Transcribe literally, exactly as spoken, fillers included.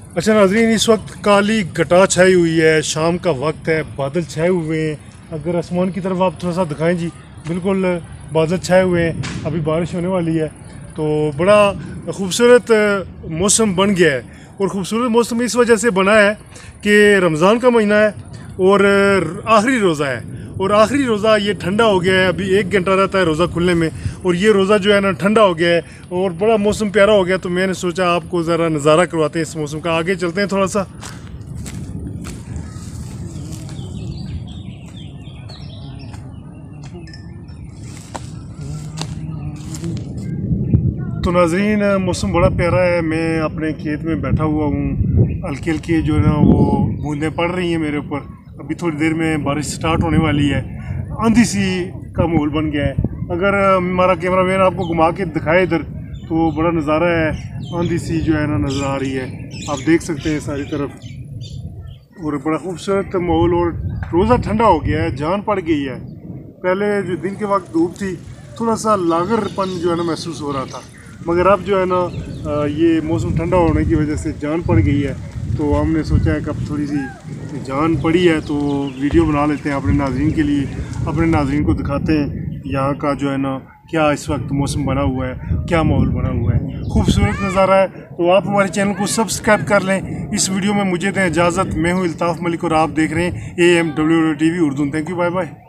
अच्छा नाज़रीन, इस वक्त काली घटा छाई हुई है, शाम का वक्त है, बादल छाए हुए हैं। अगर आसमान की तरफ आप थोड़ा सा दिखाएं जी, बिल्कुल बादल छाए हुए हैं, अभी बारिश होने वाली है। तो बड़ा खूबसूरत मौसम बन गया है। और ख़ूबसूरत मौसम इस वजह से बना है कि रमज़ान का महीना है और आखिरी रोज़ा है। और आखिरी रोज़ा ये ठंडा हो गया है, अभी एक घंटा रहता है रोज़ा खुलने में, और ये रोज़ा जो है ना ठंडा हो गया है और बड़ा मौसम प्यारा हो गया। तो मैंने सोचा आपको ज़रा नज़ारा करवाते हैं इस मौसम का। आगे चलते हैं थोड़ा सा। तो नाज़रीन, मौसम बड़ा प्यारा है। मैं अपने खेत में बैठा हुआ हूँ, हल्की हल्की जो है ना वो बूंदें पड़ रही हैं मेरे ऊपर। अभी थोड़ी देर में बारिश स्टार्ट होने वाली है, आंधी सी का माहौल बन गया है। अगर हमारा कैमरा मैन आपको घुमा के दिखाए इधर, तो बड़ा नज़ारा है, आंधी सी जो है ना नज़र आ रही है, आप देख सकते हैं सारी तरफ। और बड़ा खूबसूरत माहौल, और रोज़ा ठंडा हो गया है, जान पड़ गई है। पहले जो दिन के वक्त धूप थी, थोड़ा सा लागरपन जो है ना महसूस हो रहा था, मगर अब जो है ना ये मौसम ठंडा होने की वजह से जान पड़ गई है। तो हमने सोचा है कि अब थोड़ी सी जान पड़ी है तो वीडियो बना लेते हैं अपने नाज़रीन के लिए, अपने नाज़रीन को दिखाते हैं यहाँ का जो है ना क्या इस वक्त मौसम बना हुआ है, क्या माहौल बना हुआ है, खूबसूरत नज़ारा है। तो आप हमारे चैनल को सब्सक्राइब कर लें। इस वीडियो में मुझे दें इजाज़त। मैं हूँ इल्ताफ़ मलिक और आप देख रहे हैं A M W T V Urdu. Thank you, bye bye.